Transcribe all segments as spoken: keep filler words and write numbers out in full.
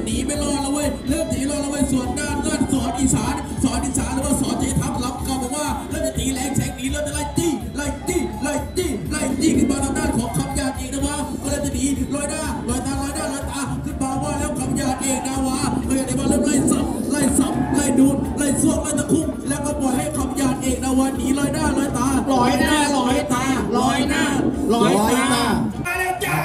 หนีไม่รอดแล้วเว้ยเริ่มหนีรอดแล้วเว้ยส่วนด้านด้านสอนอีสานสอนอีสานหรือว่าสอนเจทับรับก็บอกว่าเริ่มจะตีแรงแสงหนีเริ่มจะไล่จี้ไล่จี้ไล่จี้ไล่จี้ขึ้นมาทางด้านของคำยาเองนะวะก็เริ่มจะหนีลอยหน้าลอยตาลอยหน้าลอยตาขึ้นมาว่าแล้วคำยาเองนะวะก็ยังได้มาเริ่มไล่ซับไล่ซับไล่ดูดไล่ซวกไล่ตะคุ่มแล้วก็ปล่อยให้คำยาเองนะวะหนีลอยหน้าลอยตาลอยหน้าลอยตาลอยหน้าลอยตามาแล้วจ้า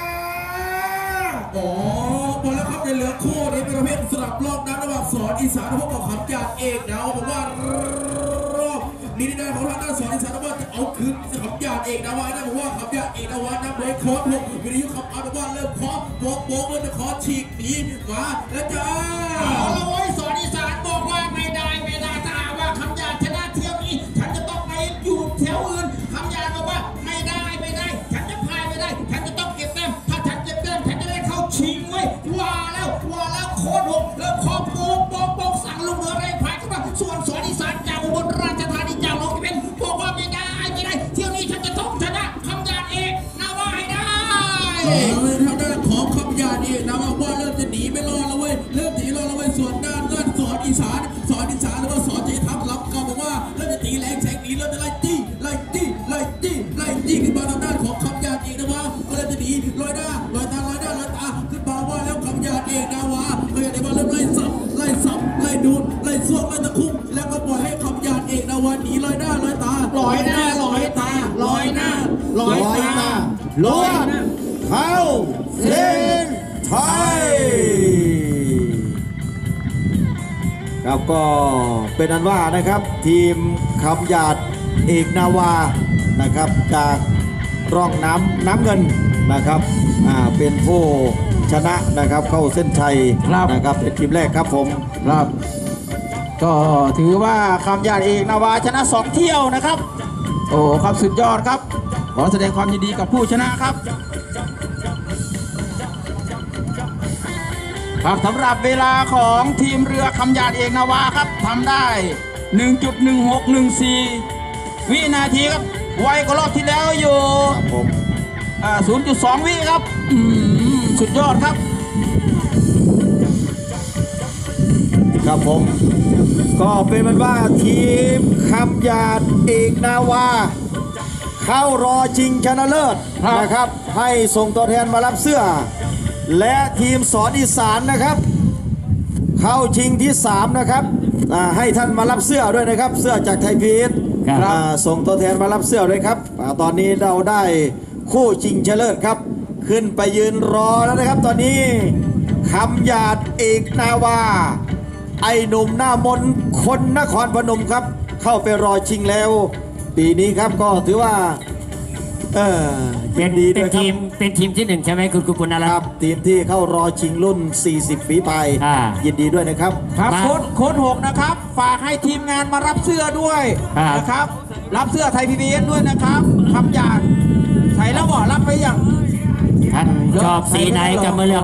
อ๋อหมดแล้วครับในเหลือคู่นี้เป็นประเภทสลับรอบนั้นระหว่างสอนอีสานพบกับคำยาเองนะบอกว่ารอบนี้ได้ของทางด้านสอนอีสานว่าจะเอาคืนคำยาเองนะว่านะบอกว่าคำยาเองนะว่านะโดยโค้ดพวกวิริยุคำอ่านบอกว่าเริ่มเคาะโบกโบกเริ่มจะเคาะฉีกหนีมาแล้วจ้าเอาละเว้ยสอนอีสานบอกว่าไม่ได้ไม่ได้ถ้าว่าคำยาชนะเที่ยวนี้ฉันจะต้องไปอยู่แถวอื่นคำยาบอกว่าไม่ได้ไม่ได้ฉันจะพายไม่ได้ฉันจะต้องเก็บแต้มถ้าฉันเก็บแต้มฉันจะได้เข้าชิงเว้ยว่าแล้วว่าแล้วโคตรหกแล้วคอโป๊กโป๊กโป๊กสั่งลูกเหนือไรพายขึ้นมาส่วนสอนอีสานจากอุบลราชธานีจากหลวงที่เป็นบอกว่าไม่ได้ไม่ได้เที่ยวนี้ฉันจะต้องชนะคำยาเอกนะว่าให้ได้เลยทางด้านของคำยาเองนะว่าเริ่มจะหนีไม่รอดแล้วเว้ยเริ่มหนีรอดแล้วเว้ยส่วนด้านด้านสอนอีสานสอนอีสานหรือว่าสอนเจทับรับก็บอกว่าเริ่มจะตีแรงแสงหนีเริ่มจะไล่จี้ไล่จี้ไล่จี้ไล่จี้ขึ้นมาทางด้านของคำยาเองนะวะก็เริ่มจะหนีลอยหน้าลอยตาลอยหน้าลอยตาขึ้นมาว่าแล้วคำยาเองนะวะก็ยังได้มาเริ่มไล่ซับไล่ซับไล่ดูดไล่ซวกไล่ตะคุ่มแล้วก็ปล่อยให้คำยาเองนะวะหนีลอยหน้าลอยตาลอยหน้าลอยตาลอยหน้าลอยตาลอยเข้าเส้นไทยครับก็เป็นอันว่านะครับทีมคำหยาดเอกนาวานะครับจากร่องน้ำน้ำเงินนะครับอ่าเป็นผู้ชนะนะครับเข้าเส้นชัยนะครับเป็นทีมแรกครับผมครับก็ถือว่าคำหยาดเอกนาวาชนะสองเที่ยวนะครับโอ้ครับสุดยอดครับขอแสดงความยินดีกับผู้ชนะครับครับสำหรับเวลาของทีมเรือคำหยาดเอกนาวาครับทำได้ หนึ่งจุดหนึ่งหกหนึ่งสี่ วินาทีครับไวกว่ารอบที่แล้วอยู่ครับผมอ่า ศูนย์จุดสอง วิครับสุดยอดครับครับผมก็เป็นมันว่าทีมคำหยาดเอกนาวาเข้ารอชิงชนะเลิศนะครับให้ส่งตัวแทนมารับเสื้อและทีมสอนอีสานนะครับเข้าชิงที่สามนะครับให้ท่านมารับเสื้อด้วยนะครับเสื้อจากไทยพีชส่งตัวแทนมารับเสื้อด้วยครับตอนนี้เราได้คู่ชิงชนะเลิศครับขึ้นไปยืนรอแล้วนะครับตอนนี้คำหยาดเอกนาวาไอหนุ่มหน้ามนคนนครพนมครับเข้าไปรอชิงแล้วปีนี้ครับก็ถือว่าเออเป็นดีด้วยครับเป็นทีมที่หนึ่งใช่ไหมคุณกุกุลนะครับทีมที่เข้ารอชิงรุ่นสี่สิบฝีพายยินดีด้วยนะครับครับโค้ดโค้ดหกนะครับฝากให้ทีมงานมารับเสื้อด้วยนะครับรับเสื้อไทยพีบีเอสด้วยนะครับคำหยาดใส่แล้วบอกรับไปยังท่านชอบสีไหนก็มาเลือก